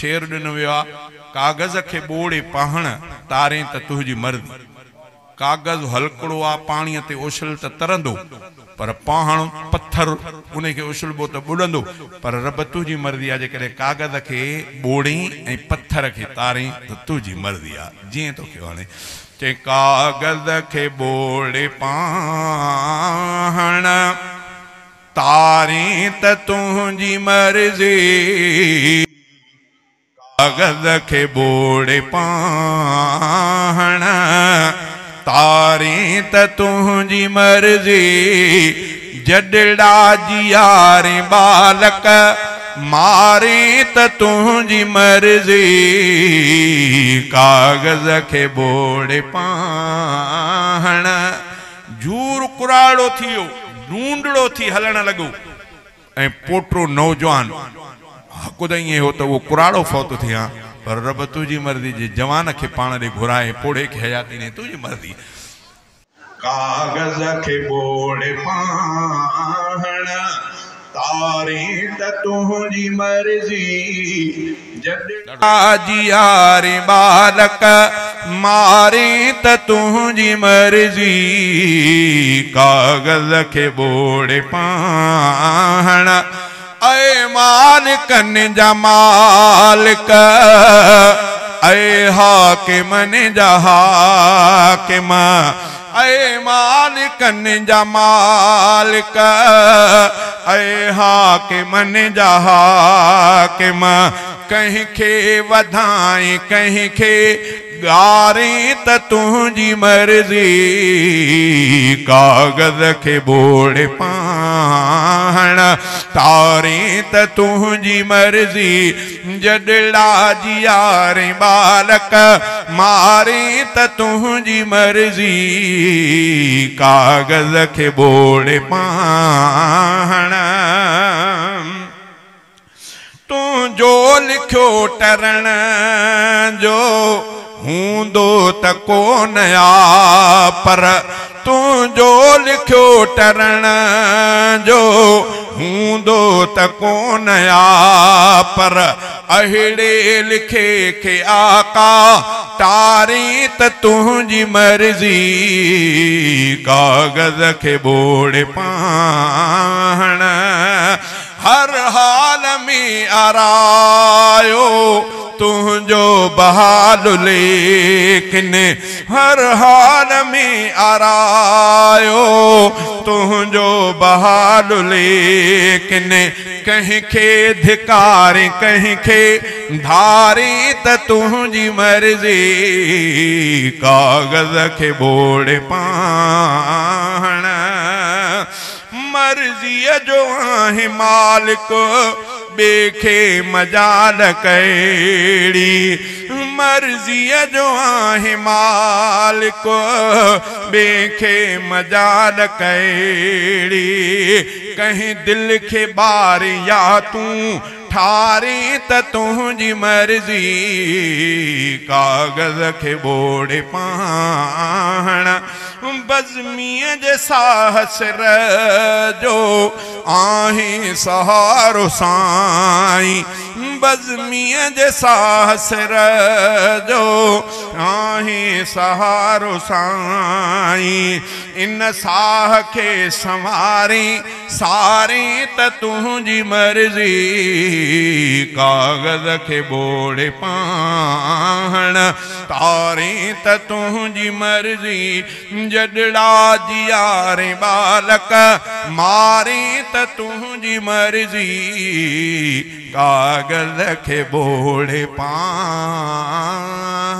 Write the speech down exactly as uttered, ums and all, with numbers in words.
शेर दिन वियो कागज के बोड़े पाहण तारे त तुझी मर्जी कागज हलकड़ो आ पानी ते उछल त तरंदो पर पाहण पत्थर उन के उछलबो त बुडंदो पर रब तुझी मर्जी आ जेकरे कागज के बोड़ी ए पत्थर के तारे त तुझी मर्जी आ जे तो के वणे चे कागज के बोड़े पाहण तारे त तुझी मर्जी कागज के बोड़े पाहण तारे त तुझी मर्जी जडड़ा जियारे बालक मारे त तुझी मर्जी कागज के बोड़े पाहण झूर कुराड़ो थियो ढूंढड़ो थी हलण लगो ए पोटरो नौजवान हकुदई हो तो वो कुराड़ो फौत थिया पर रब तुझी मर्जी जे जवान के पाण दे घुराए पोड़े के हयाती ने तुझी मर्जी कागज के बोड़े पाहण तारे त तुझी मर्जी जडड़ा जियारे बालक मारे त तुझी मर्जी कागज के बोड़े पाहण ऐ मालिकन जा मालिक ऐ हाकिमन जा हाकिम ऐ मालिकन जा मालिक ऐ हाकिमन जा हाकिम कहीं के वधाई कहीं के गारे त तुझी मर्जी कागज के बोड़े पाहण तारे त तुझी मर्जी जडड़ा जियारे बालक मारे त तुझी मर्जी कागज के बोड़े पाहण तू जो लिखो टरण जो हूंदो त को नया पर तू जो लिखो टरण जो हूंदो त को नया पर अहिड़े लिखे के आका तारे त तुझी मर्जी कागज के बोड़े पाहण हर हाल में आरायो तुझो बहाल लेकिन हर हाल में आरायो तुझो बहाल लेकिन कहीं के धिकारे कहीं के धारे त तुझी मर्जी कागज के बोड़े पाहण मर्जी जो आहे मालिक बेखे मजाल कैड़ी मर्जी जो आहे मालिक बेखे मजाल कैड़ी कहीं दिल के बार या तू ठारे त तुझी मर्जी कागज के बोड़े पाहण बज़मीअ जे साहस जो आहे सहारो साईं बज़मीअ जे साहस जो आहे सहारो साईं इन साह के संवारी सारे त तुझी मर्जी कागज के बोड़े पाहण तारे त तुझी मर्जी जडड़ा जियारे बालक मारे त तुझी मर्जी कागज के बोड़े पाहण